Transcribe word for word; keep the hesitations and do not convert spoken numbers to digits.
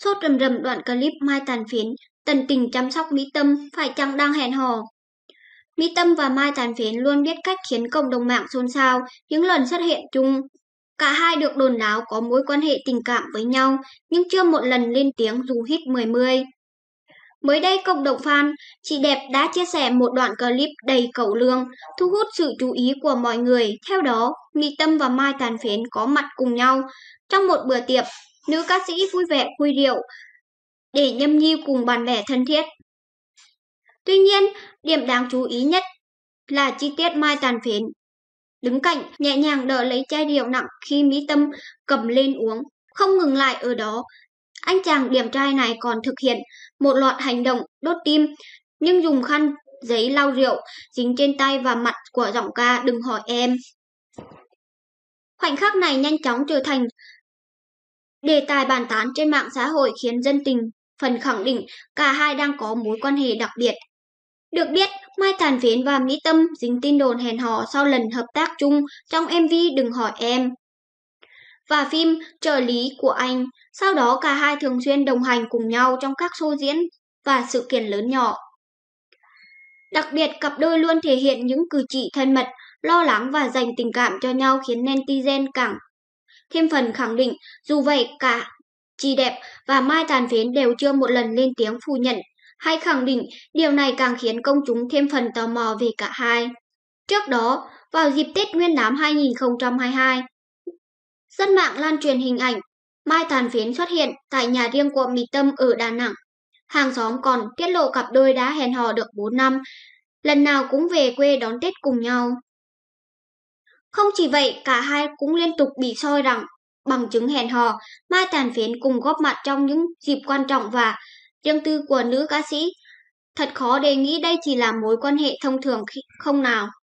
Sốt rầm rầm đoạn clip Mai Tàn Phiến tận tình chăm sóc Mỹ Tâm phải chăng đang hẹn hò. Mỹ Tâm và Mai Tàn Phiến luôn biết cách khiến cộng đồng mạng xôn xao những lần xuất hiện chung. Cả hai được đồn đáo có mối quan hệ tình cảm với nhau nhưng chưa một lần lên tiếng dù hít mười mươi. Mới đây, cộng đồng fan chị đẹp đã chia sẻ một đoạn clip đầy cẩu lương, thu hút sự chú ý của mọi người. Theo đó, Mỹ Tâm và Mai Tàn Phiến có mặt cùng nhau trong một bữa tiệc, nữ ca sĩ vui vẻ khui rượu để nhâm nhi cùng bạn bè thân thiết. Tuy nhiên, điểm đáng chú ý nhất là chi tiết Mai Tàn Phiến đứng cạnh nhẹ nhàng đỡ lấy chai rượu nặng khi Mỹ Tâm cầm lên uống. Không ngừng lại ở đó, anh chàng điển trai này còn thực hiện một loạt hành động đốt tim, nhưng dùng khăn giấy lau rượu dính trên tay và mặt của giọng ca Đừng Hỏi Em. Khoảnh khắc này nhanh chóng trở thành đề tài bàn tán trên mạng xã hội, khiến dân tình phần khẳng định cả hai đang có mối quan hệ đặc biệt. Được biết, Mai Tàn Phiến và Mỹ Tâm dính tin đồn hẹn hò sau lần hợp tác chung trong em vê Đừng Hỏi Em và phim Trợ lý của anh. Sau đó cả hai thường xuyên đồng hành cùng nhau trong các show diễn và sự kiện lớn nhỏ. Đặc biệt, cặp đôi luôn thể hiện những cử chỉ thân mật, lo lắng và dành tình cảm cho nhau, khiến netizen càng thêm phần khẳng định. Dù vậy, cả chị đẹp và Mai Tàn Phiến đều chưa một lần lên tiếng phủ nhận hay khẳng định. Điều này càng khiến công chúng thêm phần tò mò về cả hai. Trước đó, vào dịp Tết Nguyên đán hai nghìn không trăm hai mươi hai, dân mạng lan truyền hình ảnh Mai Tàn Phiến xuất hiện tại nhà riêng của Mỹ Tâm ở Đà Nẵng. Hàng xóm còn tiết lộ cặp đôi đã hẹn hò được bốn năm, lần nào cũng về quê đón Tết cùng nhau. Không chỉ vậy, cả hai cũng liên tục bị soi rằng bằng chứng hẹn hò. Mai Tàn Phiến cùng góp mặt trong những dịp quan trọng và riêng tư của nữ ca sĩ. Thật khó để nghĩ đây chỉ là mối quan hệ thông thường không nào.